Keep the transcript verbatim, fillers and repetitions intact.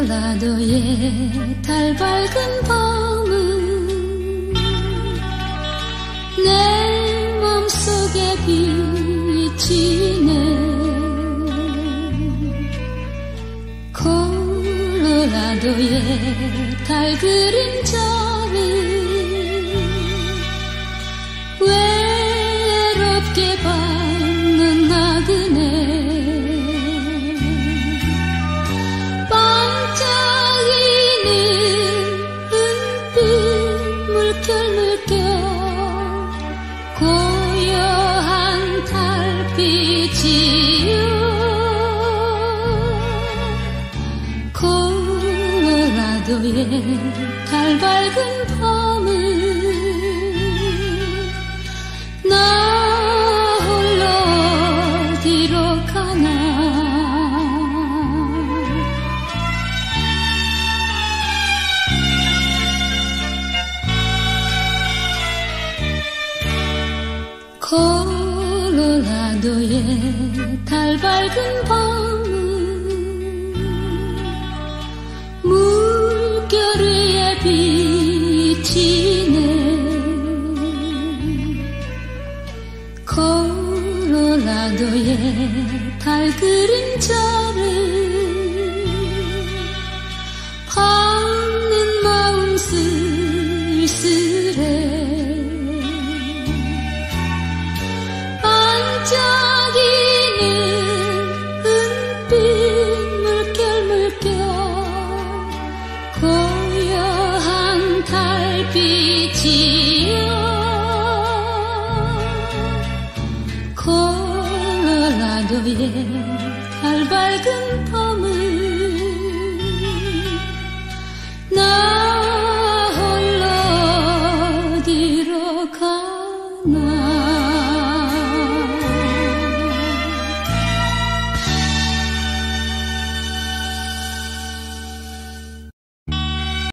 콜로나도의 달 밝은 밤은 내 맘속에 비치네. 콜로나도의 달 그림자를 외롭게 밟는 나그네. 고요한 달빛이요 콜로라도의 달 밝은 밤은 나 홀로 어디로 가나. 콜로나도의 달 밝은 밤은 물결 위에 비치네. 콜로나도의 달 그림자를 밟는 마음 쓸쓸해. 반짝이는 은빛 물결 물결 고요한 달빛이요 콜로라도의 달 밝은 밤